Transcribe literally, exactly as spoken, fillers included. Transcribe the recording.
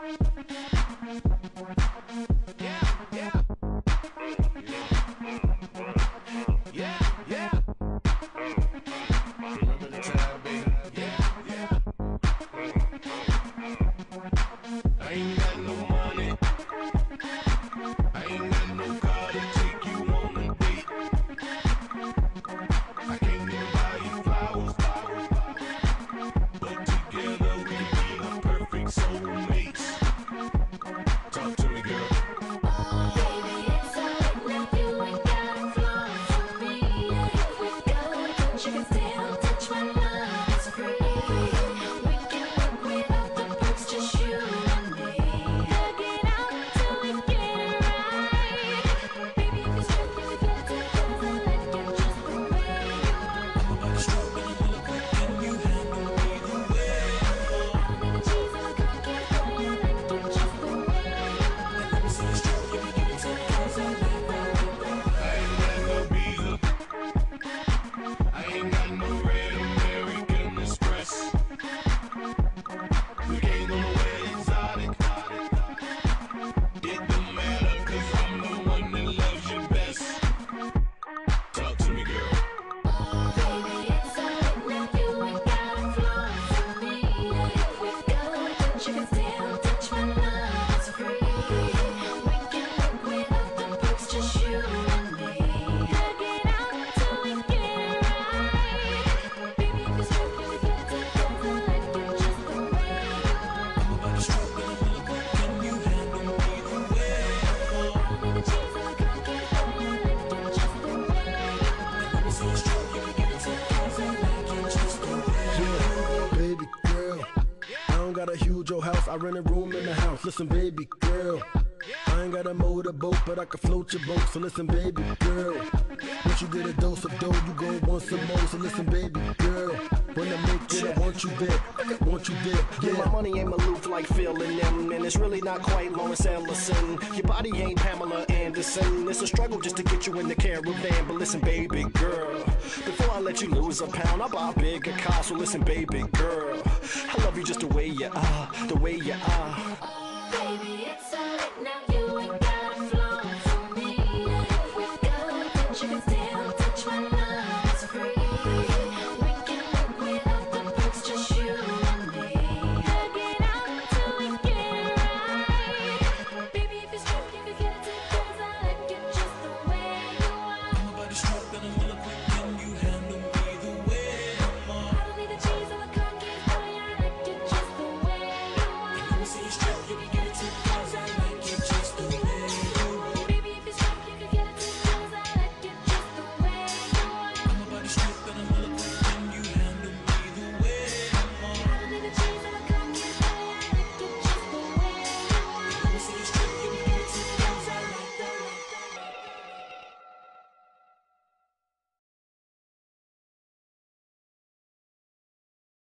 I rent a room in the house. Listen, baby girl, I ain't got a motorboat, but I can float your boat. So listen, baby girl, once you get a dose of dough, you gon' want some more. So listen, baby girl, when I make it, I want you there, I want you there. Yeah, my money ain't Maloof like Phil and them, and it's really not quite Lawrence Ellison. Your body ain't Pamela Anderson. It's a struggle just to get you in the caravan. But listen, baby girl, before I let you lose a pound, I'll buy a bigger car. So listen, baby girl, I love you just the way you are, the way you are.